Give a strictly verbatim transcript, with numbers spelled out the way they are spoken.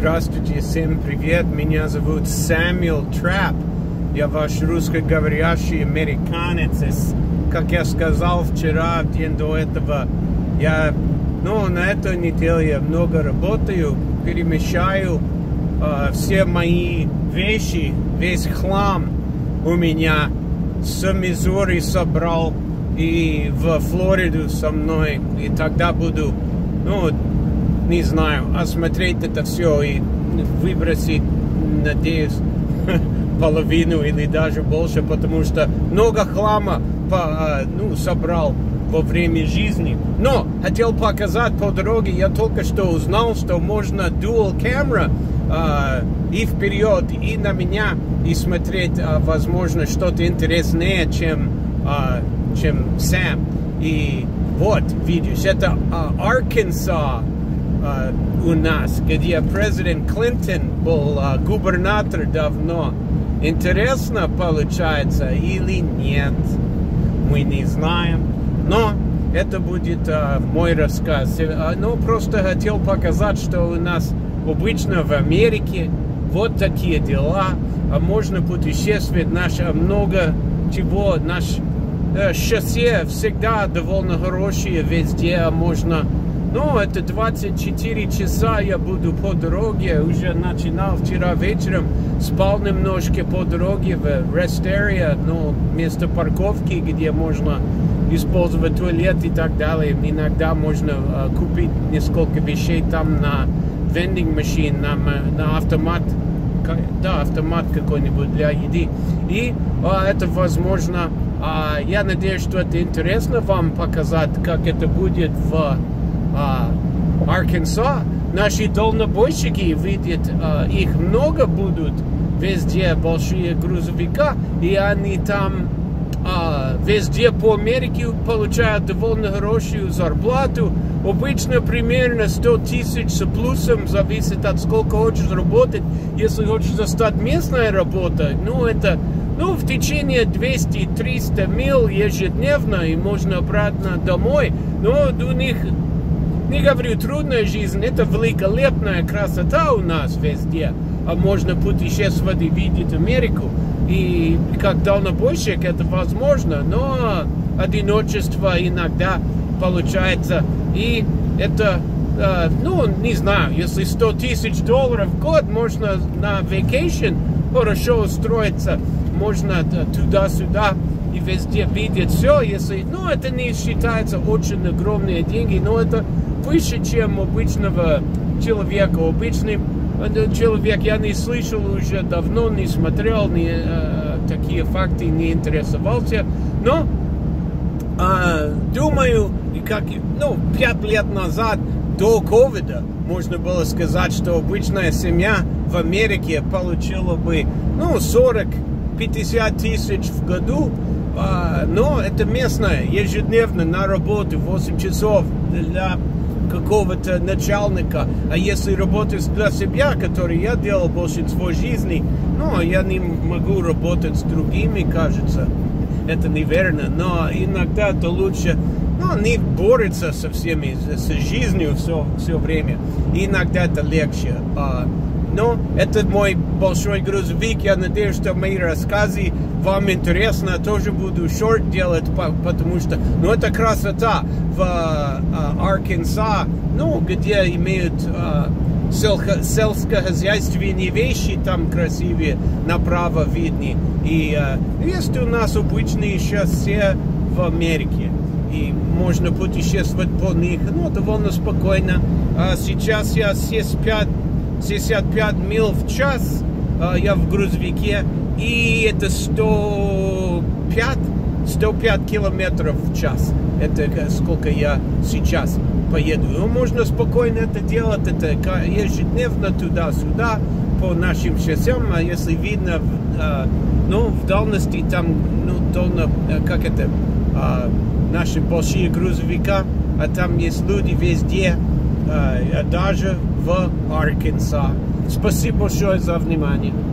Здравствуйте, всем привет, меня зовут Сэмюэл Трап, я ваш русскоговорящий американец. Как я сказал вчера, в день до этого, я, ну, на этой неделе я много работаю, перемещаю э, все мои вещи, весь хлам у меня с Миссури собрал и в Флориду со мной, и тогда буду, ну, не знаю, осмотреть это все и выбросить, надеюсь, половину или даже больше, потому что много хлама по, ну, собрал во время жизни. Но хотел показать по дороге, я только что узнал, что можно dual camera э, и вперед, и на меня, и смотреть, э, возможно, что-то интереснее, чем, э, чем Сэм. И вот, видишь, это э, Арканзас. Uh, у нас, где президент Клинтон был uh, губернатор давно. Интересно получается или нет, мы не знаем. Но это будет uh, мой рассказ. Uh, но просто хотел показать, что у нас обычно в Америке вот такие дела. Uh, можно путешествовать, наше много чего, наш uh, шоссе всегда довольно хорошие везде, можно. Ну, это двадцать четыре часа я буду по дороге, уже начинал вчера вечером, спал немножко по дороге в Рестерия, ну, место парковки, где можно использовать туалет и так далее. Иногда можно uh, купить несколько вещей там на vending machine, на, на автомат, да, автомат какой-нибудь для еды. И uh, это возможно, uh, я надеюсь, что это интересно вам показать, как это будет в Арканзас. Наши дальнобойщики видят, uh, их много будут везде, большие грузовика, и они там uh, везде по Америке получают довольно хорошую зарплату. Обычно примерно сто тысяч с плюсом, зависит от сколько хочешь работать. Если хочешь стать местной работой, ну это ну, в течение двести-триста миль ежедневно, и можно обратно домой. Но у них, не говорю, трудная жизнь, это великолепная красота у нас везде. А можно путешествовать и видеть Америку. И как дальнобойщик это возможно, но одиночество иногда получается. И это, э, ну, не знаю, если сто тысяч долларов в год, можно на vacation хорошо устроиться, можно туда-сюда и везде видеть все. Если, ну, это не считается очень огромные деньги, но это выше, чем обычного человека. Обычный человек, я не слышал уже давно, не смотрел, не, э, такие факты не интересовался. Но э, думаю, как, ну, пять лет назад, до ковида, можно было сказать, что обычная семья в Америке получила бы, ну, сорок-пятьдесят тысяч в году. Uh, но это местное, ежедневно на работу восемь часов для какого-то начальника. А если работать для себя, который я делал большинство жизни, ну, я не могу работать с другими, кажется. Это неверно, но иногда это лучше, ну, не бороться со всеми, с жизнью все, все время. И иногда это легче. Uh, но это мой большой грузовик. Я надеюсь, что мои рассказы вам интересно. Тоже буду шорт делать, потому что, ну, это красота в uh, Арканзас, ну, где имеют uh, сельско сельскохозяйственные вещи, там красивые, направо видны. И uh, есть у нас обычные шоссе в Америке. И можно путешествовать по них, ну, довольно спокойно. Uh, сейчас я шестьдесят пять миль в час, uh, я в грузовике, и это сто пять километров в час. Это сколько я сейчас поеду. Ну, можно спокойно это делать, это ежедневно туда-сюда по нашим шоссям. А если видно, uh, ну, в дальности там, ну, долно, как это, uh, наши большие грузовика, а там есть люди везде, uh, даже в Арканзас. Спасибо большое за внимание.